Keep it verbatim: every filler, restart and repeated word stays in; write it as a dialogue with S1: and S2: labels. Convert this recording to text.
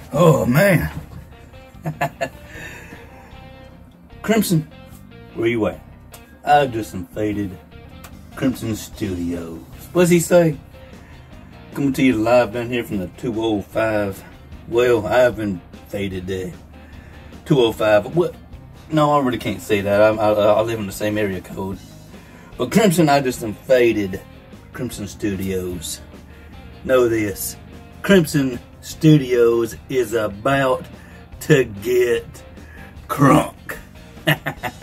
S1: Oh man. Crimson, where you at? I just some faded Crimson Studios. What's he say? Coming to you live down here from the two oh five. Well, I've been faded there. two oh five. What? No, I really can't say that. I, I, I live in the same area code. But Crimson, I just some faded Crimson Studios. Know this. Crimson Studios is about to get crunk.